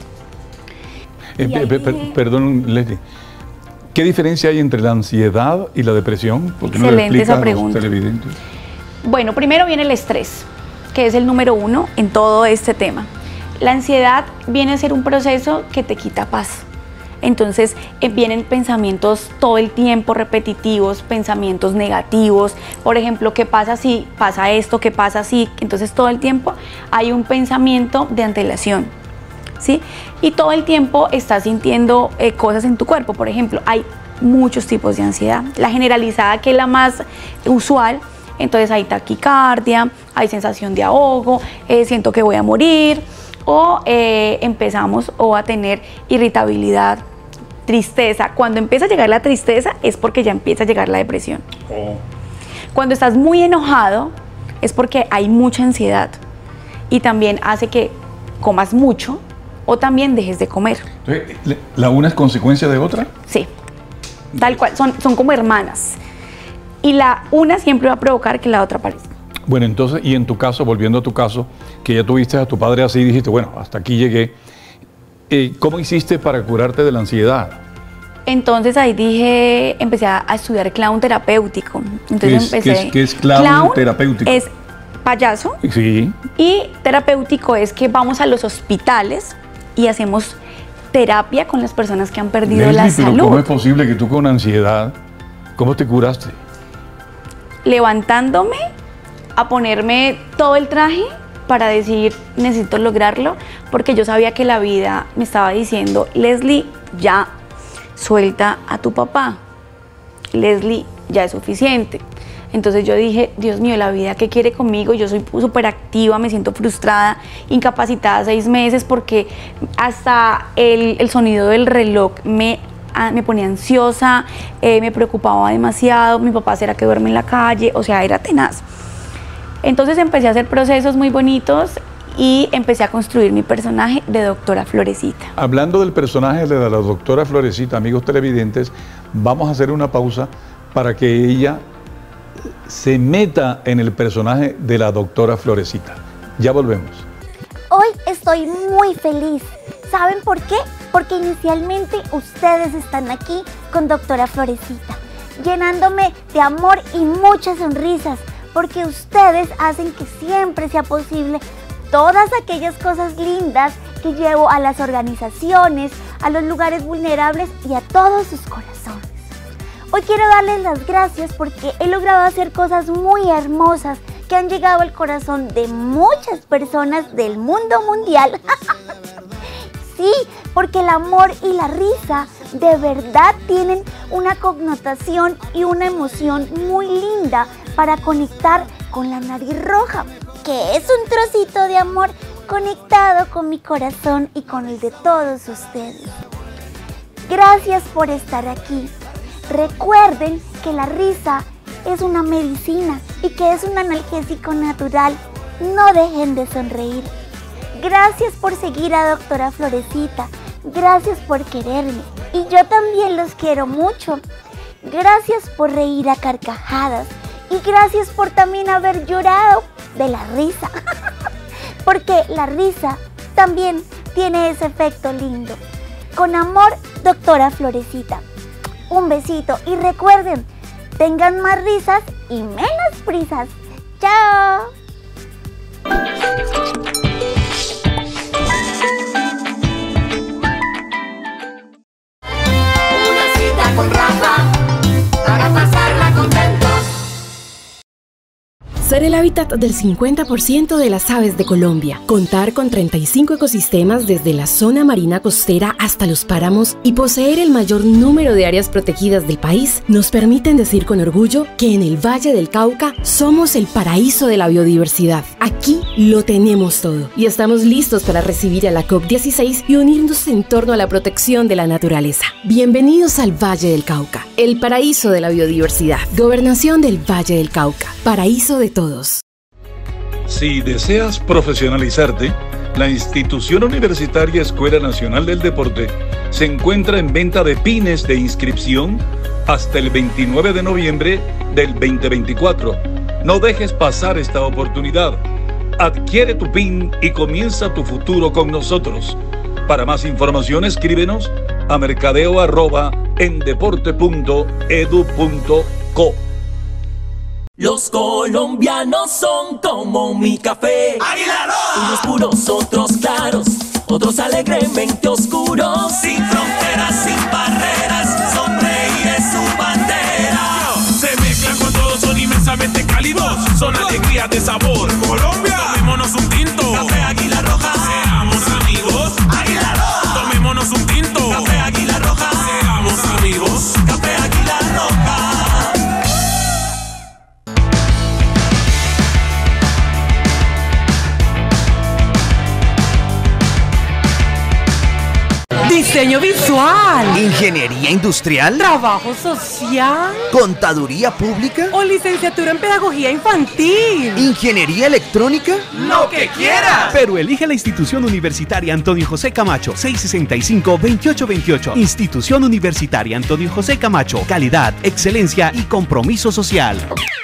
Eh, pe, pe, dije, perdón, Leslie, ¿qué diferencia hay entre la ansiedad y la depresión? ¿Por qué no le explicas esa pregunta. A los televidentes? Bueno, primero viene el estrés, que es el número uno en todo este tema. La ansiedad viene a ser un proceso que te quita paz. Entonces eh, vienen pensamientos todo el tiempo repetitivos, pensamientos negativos. Por ejemplo, ¿qué pasa si pasa esto? ¿Qué pasa si? Entonces todo el tiempo hay un pensamiento de antelación, ¿sí? Y todo el tiempo estás sintiendo eh, cosas en tu cuerpo. Por ejemplo, hay muchos tipos de ansiedad. La generalizada, que es la más usual, entonces hay taquicardia, hay sensación de ahogo, eh, siento que voy a morir, o eh, empezamos o a tener irritabilidad, tristeza. Cuando empieza a llegar la tristeza es porque ya empieza a llegar la depresión. Oh. Cuando estás muy enojado es porque hay mucha ansiedad y también hace que comas mucho o también dejes de comer. Entonces, ¿la una es consecuencia de otra? Sí, tal cual, son, son como hermanas. Y la una siempre va a provocar que la otra aparezca. Bueno, entonces, y en tu caso, volviendo a tu caso, que ya tuviste a tu padre así y dijiste, bueno, hasta aquí llegué, eh, ¿cómo hiciste para curarte de la ansiedad? Entonces ahí dije, empecé a estudiar clown terapéutico. Entonces ¿Qué es, empecé. ¿qué es, qué es clown, clown terapéutico? Es payaso. Sí. Y terapéutico es que vamos a los hospitales y hacemos terapia con las personas que han perdido Leslie, la pero salud. ¿cómo es posible que tú con ansiedad, cómo te curaste? Levantándome a ponerme todo el traje para decir, necesito lograrlo, porque yo sabía que la vida me estaba diciendo, Leslie, ya, suelta a tu papá. Leslie, ya es suficiente. Entonces yo dije, Dios mío, la vida, ¿qué quiere conmigo? Yo soy súper activa, me siento frustrada, incapacitada seis meses porque hasta el, el sonido del reloj me, me ponía ansiosa, eh, me preocupaba demasiado, mi papá será que duerme en la calle, o sea, era tenaz. Entonces empecé a hacer procesos muy bonitos y empecé a construir mi personaje de Doctora Florecita. Hablando del personaje de la Doctora Florecita, amigos televidentes, vamos a hacer una pausa para que ella se meta en el personaje de la Doctora Florecita. Ya volvemos. Hoy estoy muy feliz. ¿Saben por qué? Porque inicialmente ustedes están aquí con Doctora Florecita, llenándome de amor y muchas sonrisas, porque ustedes hacen que siempre sea posible todas aquellas cosas lindas que llevo a las organizaciones, a los lugares vulnerables y a todos sus corazones. Hoy quiero darles las gracias porque he logrado hacer cosas muy hermosas que han llegado al corazón de muchas personas del mundo mundial. Sí, porque el amor y la risa de verdad tienen una connotación y una emoción muy linda para conectar con la nariz roja, que es un trocito de amor conectado con mi corazón y con el de todos ustedes. Gracias por estar aquí. Recuerden que la risa es una medicina y que es un analgésico natural. No dejen de sonreír. Gracias por seguir a Doctora Florecita. Gracias por quererme. Y yo también los quiero mucho. Gracias por reír a carcajadas. Y gracias por también haber llorado de la risa. Porque la risa también tiene ese efecto lindo. Con amor, Doctora Florecita. Un besito y recuerden, tengan más risas y menos prisas. ¡Chao! Una cita con Rafa para pasarla contentos. Ser el hábitat del cincuenta por ciento de las aves de Colombia, contar con treinta y cinco ecosistemas desde la zona marina costera hasta los páramos y poseer el mayor número de áreas protegidas del país nos permiten decir con orgullo que en el Valle del Cauca somos el paraíso de la biodiversidad. Aquí lo tenemos todo y estamos listos para recibir a la COP dieciséis y unirnos en torno a la protección de la naturaleza. Bienvenidos al Valle del Cauca, el paraíso de la biodiversidad. Gobernación del Valle del Cauca, paraíso de todos. Si deseas profesionalizarte, la Institución Universitaria Escuela Nacional del Deporte se encuentra en venta de pines de inscripción hasta el veintinueve de noviembre del veinte veinticuatro. No dejes pasar esta oportunidad. Adquiere tu P I N y comienza tu futuro con nosotros. Para más información, escríbenos a mercadeo arroba endeporte punto edu punto co. Los colombianos son como mi café. ¡Águila Roja! Unos puros, otros claros, otros alegremente oscuros. Sin fronteras, sin barreras, sonreír es su bandera. Se mezclan con todos, son inmensamente cálidos, son alegrías de sabor. Colombia, tomémonos un tinto. Café Águila Roja. Seamos amigos. Águila Roja. Tomémonos un tinto. Café Águila Roja. Seamos amigos. Café Águila Roja. Diseño visual. Ingeniería industrial. Trabajo social. Contaduría pública. O licenciatura en pedagogía infantil. Ingeniería electrónica. Lo que quieras. Pero elige la institución universitaria Antonio José Camacho, seiscientos sesenta y cinco, veintiocho veintiocho. Institución Universitaria Antonio José Camacho. Calidad, excelencia y compromiso social.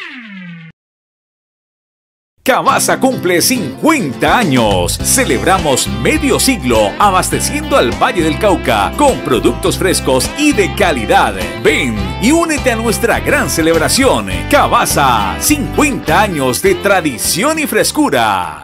Cavasa cumple cincuenta años. Celebramos medio siglo abasteciendo al Valle del Cauca con productos frescos y de calidad. Ven y únete a nuestra gran celebración. Cavasa, cincuenta años de tradición y frescura.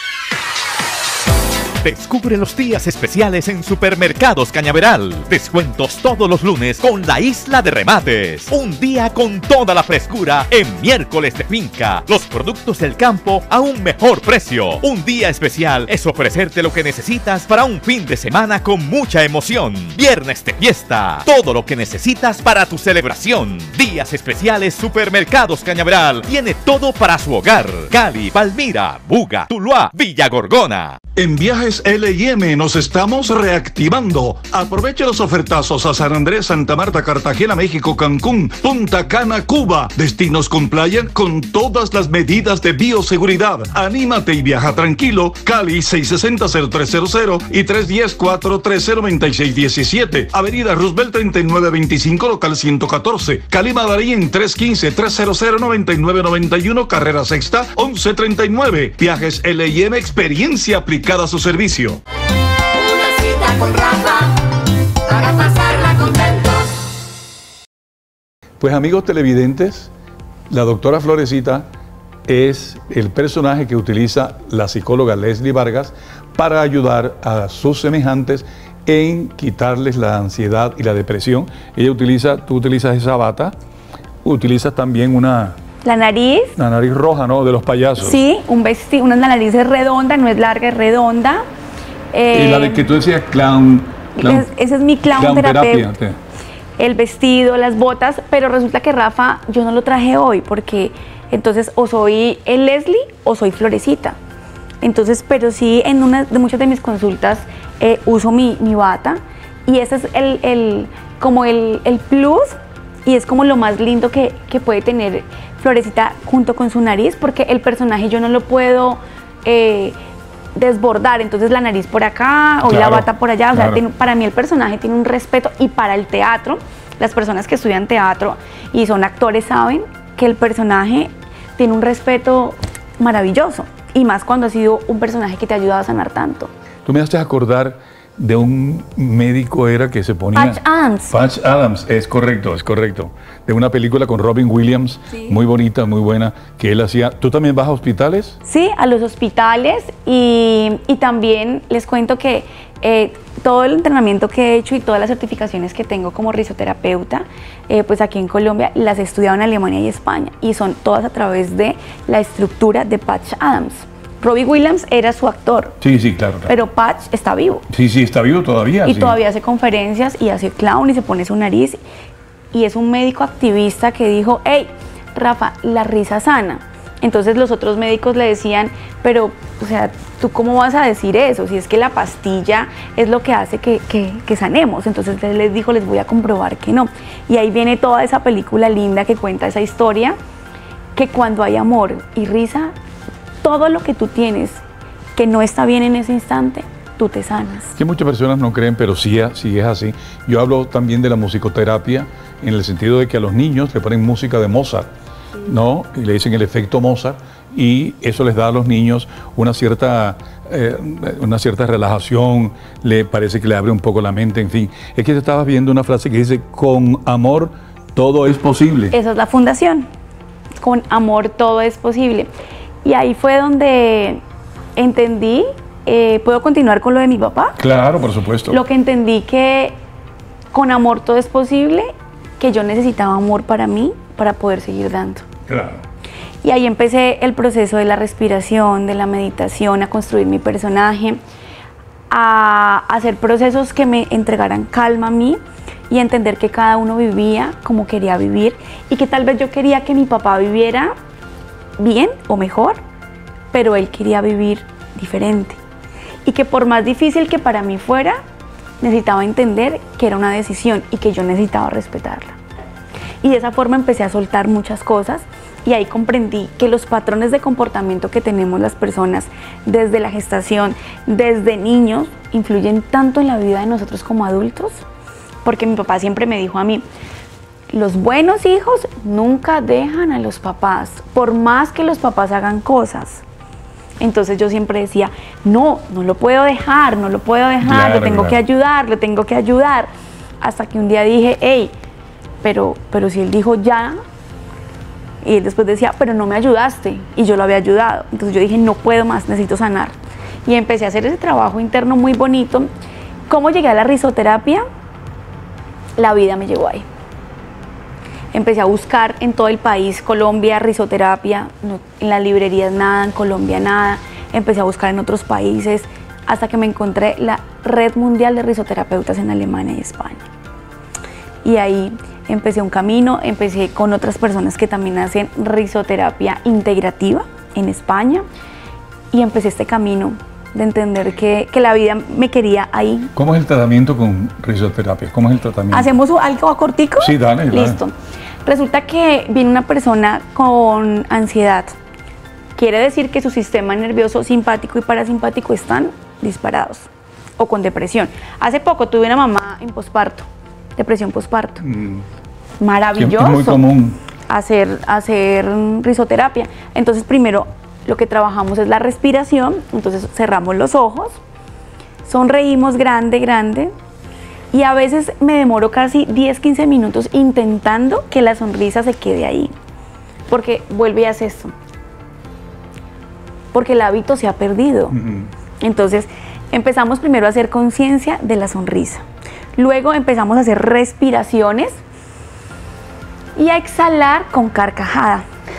Descubre los días especiales en Supermercados Cañaveral. Descuentos todos los lunes con la Isla de Remates. Un día con toda la frescura en miércoles de finca. Los productos del campo a un mejor precio. Un día especial es ofrecerte lo que necesitas para un fin de semana con mucha emoción. Viernes de fiesta. Todo lo que necesitas para tu celebración. Días especiales Supermercados Cañaveral. Tiene todo para su hogar. Cali, Palmira, Buga, Tuluá, Villa Gorgona. En Viajes L y M nos estamos reactivando. Aproveche los ofertazos a San Andrés, Santa Marta, Cartagena, México, Cancún, Punta Cana, Cuba. Destinos con playa con todas las medidas de bioseguridad. Anímate y viaja tranquilo. Cali seis sesenta, cero tres cero cero y tres uno cero, cuatro tres cero, nueve seis uno siete. Avenida Roosevelt treinta y nueve veinticinco, local ciento catorce. Cali Madrid tres uno cinco, tres cero cero, nueve nueve nueve uno, carrera sexta, once treinta y nueve. Viajes L y M, experiencia aplicada a su servicio. Una cita con Rafa para pasarla contentos. Pues amigos televidentes, la doctora Florecita es el personaje que utiliza la psicóloga Leslie Vargas para ayudar a sus semejantes en quitarles la ansiedad y la depresión. Ella utiliza, tú utilizas esa bata, utilizas también una... La nariz. La nariz roja, ¿no? De los payasos. Sí, un vestido, una nariz es redonda, no es larga, es redonda. Eh, y la de que tú decías clown. clown es, ese es mi clown, clown terapeuta. terapia. El vestido, las botas, pero resulta que Rafa, yo no lo traje hoy porque entonces o soy el Leslie o soy Florecita. Entonces, pero sí en una de muchas de mis consultas eh, uso mi, mi bata y ese es el, el como el, el plus y es como lo más lindo que, que puede tener Florecita junto con su nariz, porque el personaje yo no lo puedo eh, desbordar, entonces la nariz por acá o claro, la bata por allá, o claro. sea, tiene, para mí el personaje tiene un respeto y para el teatro, las personas que estudian teatro y son actores saben que el personaje tiene un respeto maravilloso y más cuando ha sido un personaje que te ha ayudado a sanar tanto. Tú me haces acordar de un médico era que se ponía... Patch Adams. Patch Adams, es correcto, es correcto. De una película con Robin Williams, sí. muy bonita, muy buena, que él hacía. ¿Tú también vas a hospitales? Sí, a los hospitales y, y también les cuento que eh, todo el entrenamiento que he hecho y todas las certificaciones que tengo como risoterapeuta, eh, pues aquí en Colombia las he estudiado en Alemania y España y son todas a través de la estructura de Patch Adams. Robbie Williams era su actor. Sí, sí, claro, claro. Pero Patch está vivo. Sí, sí, está vivo todavía. Y sí. todavía hace conferencias y hace clown y se pone su nariz. Y es un médico activista que dijo, hey, Rafa, la risa sana. Entonces los otros médicos le decían, pero, o sea, ¿tú cómo vas a decir eso? Si es que la pastilla es lo que hace que, que, que sanemos. Entonces él les dijo, les voy a comprobar que no. Y ahí viene toda esa película linda que cuenta esa historia, que cuando hay amor y risa, todo lo que tú tienes que no está bien en ese instante, tú te sanas. Que muchas personas no creen, pero sí, sí es así. Yo hablo también de la musicoterapia en el sentido de que a los niños le ponen música de Mozart ¿no? Y le dicen el efecto Mozart, y eso les da a los niños una cierta, eh, una cierta relajación, le parece que le abre un poco la mente, en fin. Es que te estabas viendo una frase que dice, con amor todo es posible. Esa es la fundación, con amor todo es posible. Y ahí fue donde entendí, eh, ¿puedo continuar con lo de mi papá? Claro, por supuesto. Lo que entendí que con amor todo es posible, que yo necesitaba amor para mí, para poder seguir dando. Claro. Y ahí empecé el proceso de la respiración, de la meditación, a construir mi personaje, a hacer procesos que me entregaran calma a mí y a entender que cada uno vivía como quería vivir y que tal vez yo quería que mi papá viviera bien o mejor, pero él quería vivir diferente. Y que por más difícil que para mí fuera, necesitaba entender que era una decisión y que yo necesitaba respetarla. Y de esa forma empecé a soltar muchas cosas. Y ahí comprendí que los patrones de comportamiento que tenemos las personas desde la gestación, desde niños, influyen tanto en la vida de nosotros como adultos, porque mi papá siempre me dijo a mí, los buenos hijos nunca dejan a los papás, por más que los papás hagan cosas. Entonces yo siempre decía, no, no lo puedo dejar, no lo puedo dejar, claro, le tengo claro. que ayudar, le tengo que ayudar. Hasta que un día dije, hey, pero, pero si él dijo ya, y él después decía, pero no me ayudaste, y yo lo había ayudado. Entonces yo dije, no puedo más, necesito sanar. Y empecé a hacer ese trabajo interno muy bonito. ¿Cómo llegué a la risoterapia? La vida me llevó ahí. Empecé a buscar en todo el país, Colombia, risoterapia, no, en las librerías nada, en Colombia nada. Empecé a buscar en otros países, hasta que me encontré la Red Mundial de Risoterapeutas en Alemania y España. Y ahí empecé un camino, empecé con otras personas que también hacen risoterapia integrativa en España y empecé este camino de entender que, que la vida me quería ahí. ¿Cómo es el tratamiento con risoterapia? ¿Cómo es el tratamiento? ¿Hacemos algo a cortico? Sí, dale, dale. Listo. Resulta que viene una persona con ansiedad. Quiere decir que su sistema nervioso simpático y parasimpático están disparados o con depresión. Hace poco tuve una mamá en posparto. Depresión posparto. Mm. Maravilloso. Es muy común. Hacer, hacer risoterapia. Entonces, primero lo que trabajamos es la respiración. Entonces, cerramos los ojos, sonreímos grande, grande. Y a veces me demoro casi diez, quince minutos intentando que la sonrisa se quede ahí. Porque vuelve y hace esto. Porque el hábito se ha perdido. Mm-hmm. Entonces, empezamos primero a hacer conciencia de la sonrisa. Luego empezamos a hacer respiraciones y a exhalar con carcajada.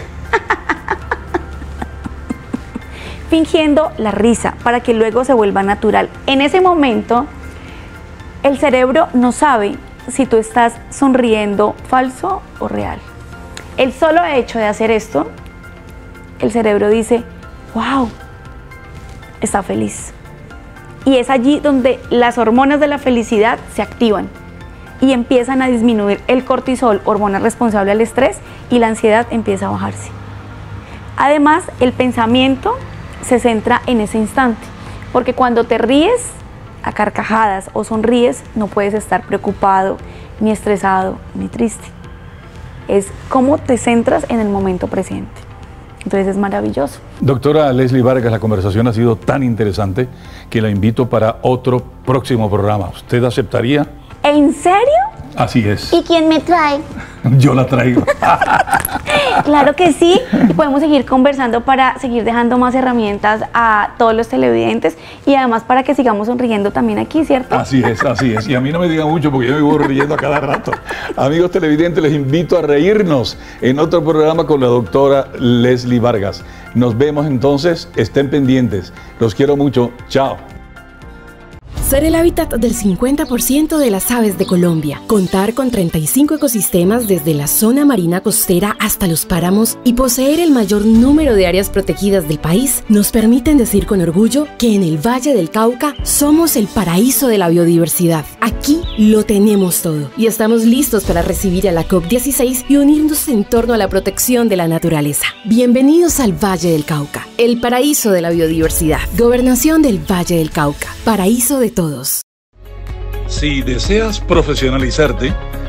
Fingiendo la risa para que luego se vuelva natural. En ese momento, el cerebro no sabe si tú estás sonriendo falso o real. El solo hecho de hacer esto, el cerebro dice, wow, está feliz. Y es allí donde las hormonas de la felicidad se activan y empiezan a disminuir el cortisol, hormona responsable al estrés, y la ansiedad empieza a bajarse. Además, el pensamiento se centra en ese instante, porque cuando te ríes a carcajadas o sonríes, no puedes estar preocupado, ni estresado, ni triste. Es cómo te centras en el momento presente. Entonces es maravilloso. Doctora Leslie Vargas, la conversación ha sido tan interesante que la invito para otro próximo programa. ¿Usted aceptaría? ¿En serio? Así es. ¿Y quién me trae? Yo la traigo. Claro que sí, y podemos seguir conversando para seguir dejando más herramientas a todos los televidentes y además para que sigamos sonriendo también aquí, ¿cierto? Así es, así es. Y a mí no me digan mucho porque yo me voy riendo a cada rato. Amigos televidentes, les invito a reírnos en otro programa con la doctora Leslie Vargas. Nos vemos entonces, estén pendientes. Los quiero mucho. Chao. Ser el hábitat del cincuenta por ciento de las aves de Colombia, contar con treinta y cinco ecosistemas desde la zona marina costera hasta los páramos y poseer el mayor número de áreas protegidas del país nos permiten decir con orgullo que en el Valle del Cauca somos el paraíso de la biodiversidad. Aquí lo tenemos todo y estamos listos para recibir a la COP dieciséis y unirnos en torno a la protección de la naturaleza. Bienvenidos al Valle del Cauca, el paraíso de la biodiversidad. Gobernación del Valle del Cauca, paraíso de todos. Si deseas profesionalizarte,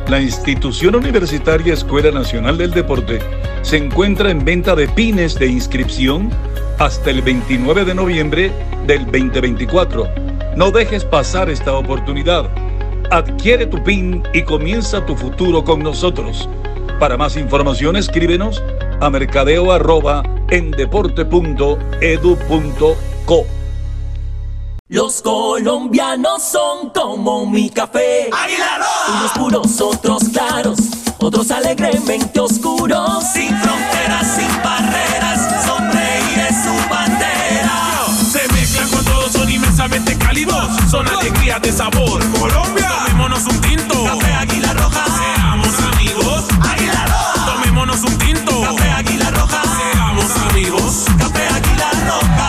La institución universitaria Escuela Nacional del Deporte se encuentra en venta de pines de inscripción hasta el veintinueve de noviembre del veinte veinticuatro. No dejes pasar esta oportunidad. Adquiere tu pin y comienza tu futuro con nosotros. Para más información, escríbenos a mercadeo arroba endeporte punto edu punto co. Los colombianos son como mi café. ¡Águila Roja! Unos puros, otros claros, otros alegremente oscuros. Sin fronteras, sin barreras, sonreír es su bandera. Se mezclan con todos, son inmensamente cálidos. Son alegrías de sabor. Colombia, tomémonos un tinto. Café Águila Roja. Seamos amigos. Águila Roja. Tomémonos un tinto. Café Águila Roja. Seamos amigos. Café Águila Roja.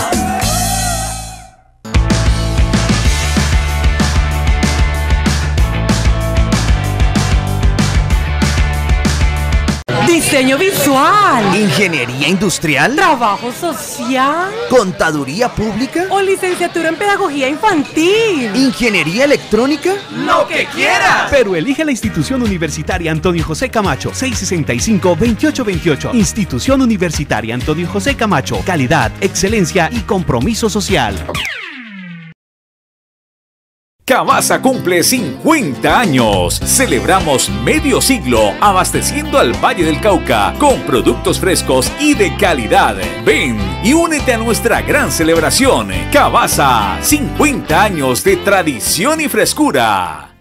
Diseño visual. Ingeniería industrial. Trabajo social. Contaduría pública. O licenciatura en pedagogía infantil. Ingeniería electrónica. Lo que quiera. Pero elige la institución universitaria Antonio José Camacho, seiscientos sesenta y cinco, veintiocho veintiocho. Institución Universitaria Antonio José Camacho. Calidad, excelencia y compromiso social. Cavasa cumple cincuenta años. Celebramos medio siglo abasteciendo al Valle del Cauca con productos frescos y de calidad. Ven y únete a nuestra gran celebración. Cavasa, cincuenta años de tradición y frescura.